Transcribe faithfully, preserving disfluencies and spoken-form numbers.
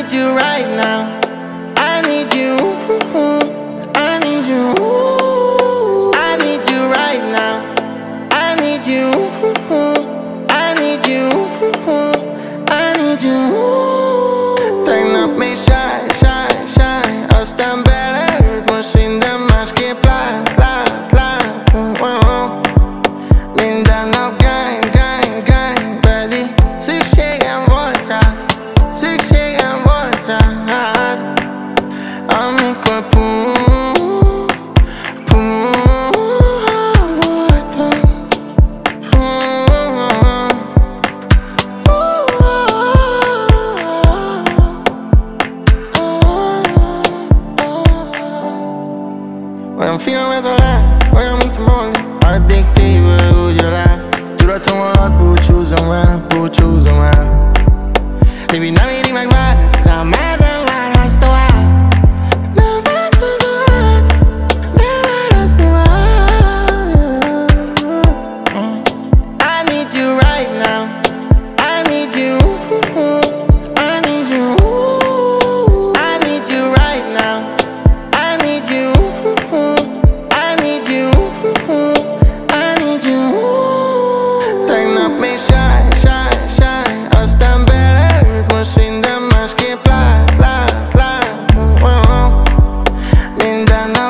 need you right now. I need you. I need you. I need you right now. I need you. I need you. I need you. Tegnap még sáj, sáj, sáj, aztán beleült, most minden másképp lát, lát, lát. Minden nap grind, grind, grind, pedig szükségem volt rá, szükségem volt rá. Amikor puha, puha voltam, puha. Olyan finom ez a lány, olyan, mint a molly, addiktív, úgy ölel. Tudatom alatt búcsúzom el, búcsúzom el. Baby, nem éri meg várni, rám már nem várhatsz tovább. Nem változhat, de várhatsz tovább. I need you right now. I need you. I need you. I need you right now. I need you. I need you. I need you. Tegnap még sáj, sáj, sáj, aztán beleült, most minden másképp lát, lát, lát. Minden nap